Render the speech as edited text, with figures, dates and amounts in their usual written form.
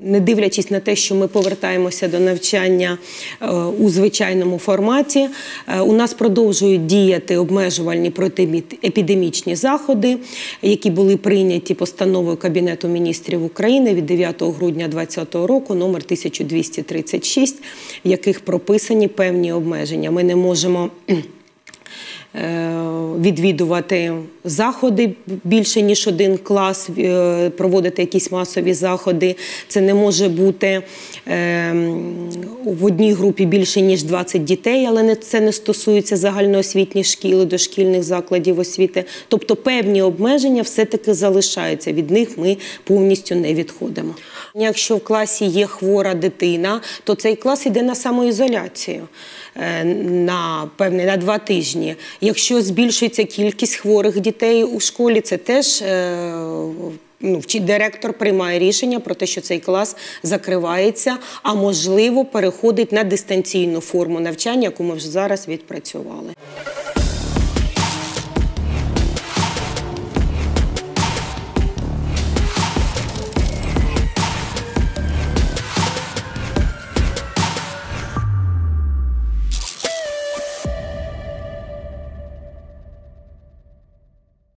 Не дивлячись на те, що ми повертаємося до навчання у звичайному форматі, у нас продовжують діяти обмежувальні протиепідемічні заходи, які були прийняті постановою Кабінету міністрів України від 9 грудня 2020 року, номер 1236, в яких прописані певні обмеження. Ми не можемо відвідувати заходи більше, ніж один клас, проводити якісь масові заходи. Це не може бути в одній групі більше, ніж 20 дітей, але це не стосується загальноосвітніх шкіл, дошкільних закладів освіти. Тобто певні обмеження все-таки залишаються, від них ми повністю не відходимо. Якщо в класі є хвора дитина, то цей клас йде на самоізоляцію на 2 тижні. Якщо збільшується кількість хворих дітей у школі, це теж директор приймає рішення про те, що цей клас закривається, а можливо переходить на дистанційну форму навчання, яку ми вже зараз відпрацювали.